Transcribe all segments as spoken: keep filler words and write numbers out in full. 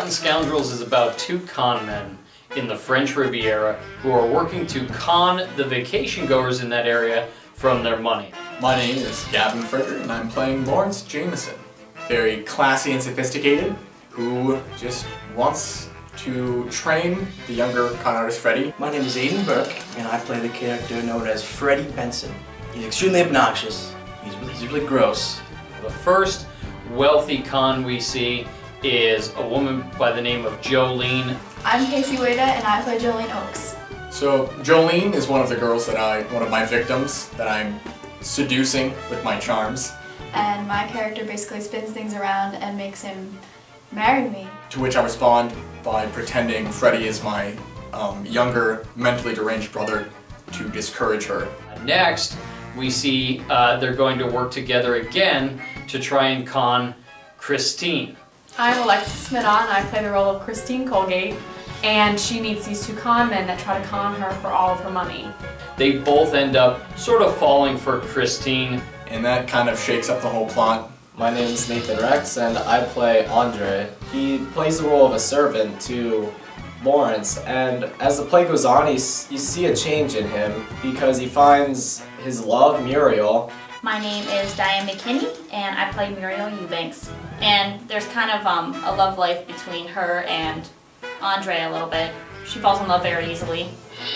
Rotten Scoundrels is about two con men in the French Riviera who are working to con the vacation goers in that area from their money. My name is Gavin and I'm playing Lawrence Jameson. Very classy and sophisticated, who just wants to train the younger con artist Freddie. My name is Aidan Burke, and I play the character known as Freddie Benson. He's extremely obnoxious. He's really, he's really gross. The first wealthy con we see is a woman by the name of Jolene. I'm Kasey Wayda, and I play Jolene Oaks. So Jolene is one of the girls that I, one of my victims that I'm seducing with my charms. And my character basically spins things around and makes him marry me. To which I respond by pretending Freddie is my um, younger, mentally deranged brother to discourage her. Next, we see uh, they're going to work together again to try and con Christine. I'm Alexis, Middaugh, and I play the role of Christine Colgate, and she meets these two con men that try to con her for all of her money. They both end up sort of falling for Christine. And that kind of shakes up the whole plot. My name is Nathan Rex, and I play Andre. He plays the role of a servant to Lawrence, and as the play goes on, you, you see a change in him because he finds his love, Muriel. My name is Dian McKinney, and I play Muriel Eubanks. And there's kind of um, a love life between her and Andre a little bit. She falls in love very easily.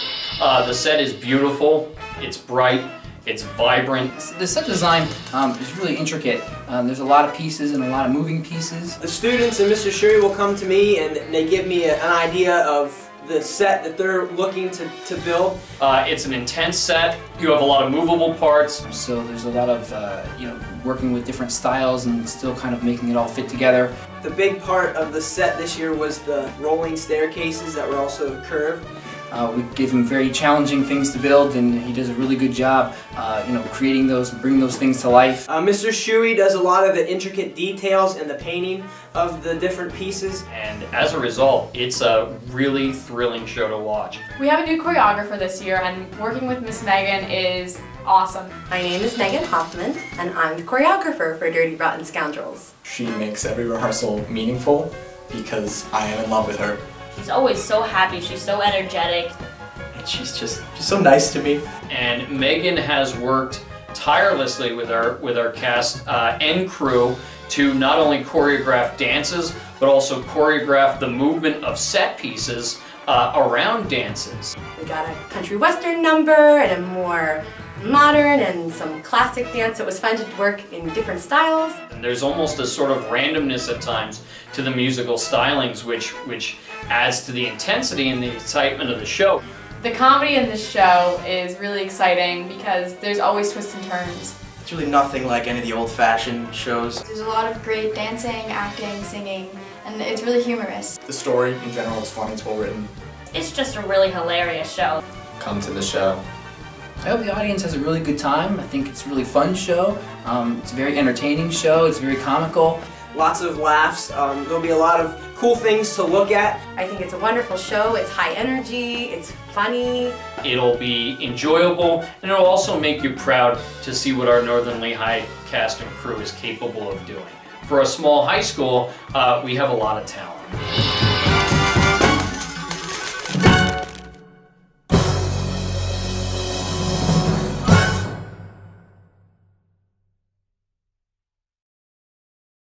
Uh, the set is beautiful, it's bright, it's vibrant. The set design um, is really intricate. Um, there's a lot of pieces and a lot of moving pieces. The students and Mister Shuey will come to me and they give me a, an idea of the set that they're looking to, to build. Uh, it's an intense set. You have a lot of movable parts. So there's a lot of, uh, you know, working with different styles and still kind of making it all fit together. The big part of the set this year was the rolling staircases that were also curved. Uh, we give him very challenging things to build, and he does a really good job, uh, you know, creating those, bringing those things to life. Uh, Mister Shuey does a lot of the intricate details and the painting of the different pieces. And as a result, it's a really thrilling show to watch. We have a new choreographer this year, and working with Miss Megan is awesome. My name is Hoffman, and I'm the choreographer for Dirty Rotten Scoundrels. She makes every rehearsal meaningful because I am in love with her. She's always so happy, she's so energetic. And she's just, she's so nice to me. And Megan has worked tirelessly with our, with our cast uh, and crew to not only choreograph dances, but also choreograph the movement of set pieces uh, around dances. We got a country western number and a more modern and some classic dance. It was fun to work in different styles. And there's almost a sort of randomness at times to the musical stylings, which, which adds to the intensity and the excitement of the show. The comedy in this show is really exciting because there's always twists and turns. It's really nothing like any of the old-fashioned shows. There's a lot of great dancing, acting, singing, and it's really humorous. The story in general is funny, it's well written. It's just a really hilarious show. Come to the show. I hope the audience has a really good time. I think it's a really fun show. Um, it's a very entertaining show. It's very comical. Lots of laughs. Um, there'll be a lot of cool things to look at. I think it's a wonderful show. It's high energy, it's funny. It'll be enjoyable, and it'll also make you proud to see what our Northern Lehigh cast and crew is capable of doing. For a small high school, uh, we have a lot of talent.